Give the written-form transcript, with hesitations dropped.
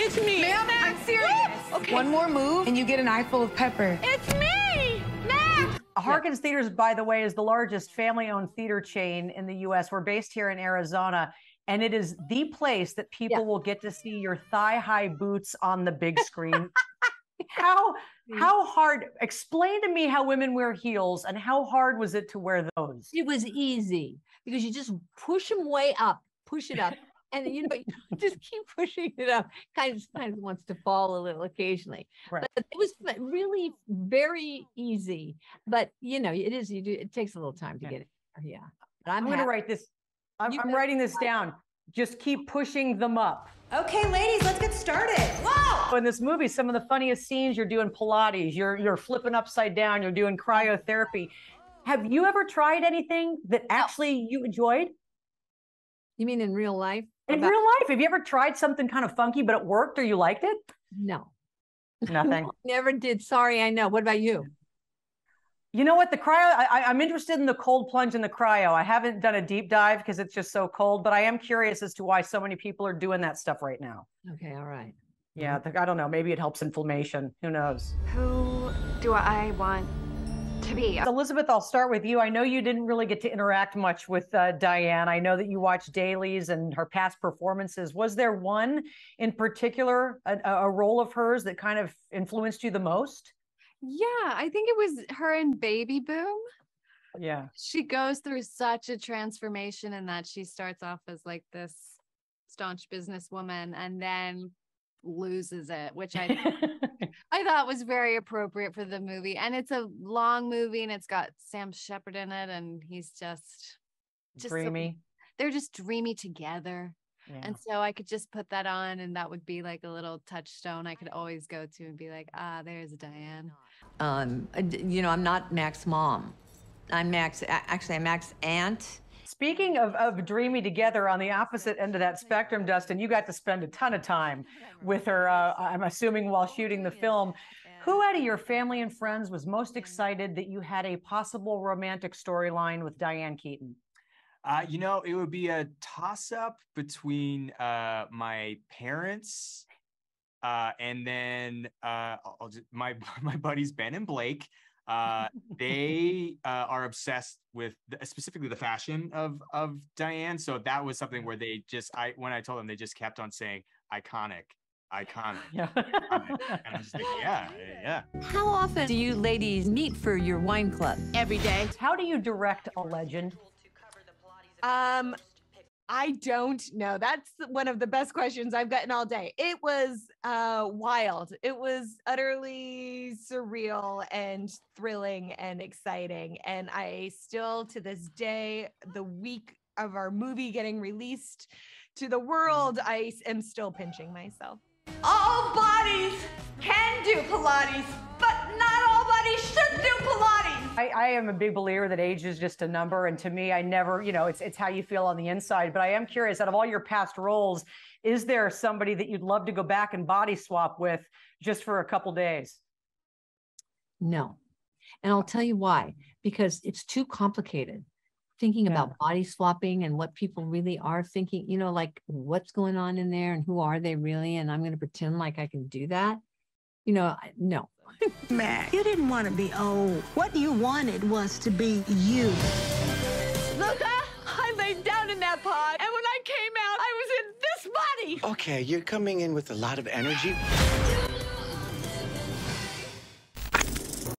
It's me. Ma'am, I'm serious. Okay. One more move and you get an eye full of pepper. It's me, Mack. Harkins Theaters, by the way, is the largest family-owned theater chain in the U.S. We're based here in Arizona, and it is the place that people will get to see your thigh-high boots on the big screen. How hard? Explain to me how women wear heels, and how hard was it to wear those? It was easy because you just push them way up, push it up, and you just keep pushing it up. Kind of wants to fall a little occasionally, Right. but it was really very easy. But it is. It takes a little time to get it. Yeah, but I'm going to write this. I'm writing this down. Just keep pushing them up. Okay, ladies, let's get started. Whoa! In this movie, some of the funniest scenes, you're doing Pilates, you're flipping upside down, you're doing cryotherapy. Have you ever tried anything that actually you enjoyed? You mean in real life? In real life, have you ever tried something kind of funky, but it worked or you liked it? No. Nothing. Never did. Sorry, I know. What about you? You know what? The cryo, I'm interested in the cold plunge and the cryo. I haven't done a deep dive because it's just so cold, but I am curious as to why so many people are doing that stuff right now. Okay, all right. Yeah, I don't know. Maybe it helps inflammation. Who knows? Who do I want to be? Elizabeth, I'll start with you. I know you didn't really get to interact much with Diane. I know that you watched dailies and her past performances. Was there one in particular, a role of hers that kind of influenced you the most? Yeah, I think it was her in Baby Boom. Yeah. She goes through such a transformation in that she starts off as like this staunch businesswoman and then loses it, which I thought was very appropriate for the movie. And it's a long movie and it's got Sam Shepard in it and he's just dreamy. They're just dreamy together. Yeah. And so I could just put that on and that would be like a little touchstone I could always go to and be like, there's Diane. I'm not Mack's mom. I'm Mack's aunt. Speaking of dreamy together, on the opposite end of that spectrum, Dustin, you got to spend a ton of time with her, I'm assuming while shooting the film. Who out of your family and friends was most excited that you had a possible romantic storyline with Diane Keaton? It would be a toss-up between my parents and then my buddies Ben and Blake. They are obsessed with specifically the fashion of Diane. So that was something where they when I told them, they just kept on saying iconic. Yeah. And I was just like, yeah. How often do you ladies meet for your wine club? Every day. How do you direct a legend? I don't know. That's one of the best questions I've gotten all day. It was wild. It was utterly surreal and thrilling and exciting. And I still, to this day, the week of our movie getting released to the world, I am still pinching myself. All bodies can do Pilates, but not all bodies should do Pilates. I am a big believer that age is just a number. And to me, I never, it's how you feel on the inside. But I am curious, out of all your past roles, is there somebody that you'd love to go back and body swap with just for a couple days? No. And I'll tell you why. Because it's too complicated. Thinking about body swapping and what people really are thinking, like what's going on in there and who are they really? And I'm going to pretend like I can do that. No. Mack, you didn't want to be old. What you wanted was to be you. Look, I laid down in that pod, and when I came out, I was in this body. Okay, you're coming in with a lot of energy.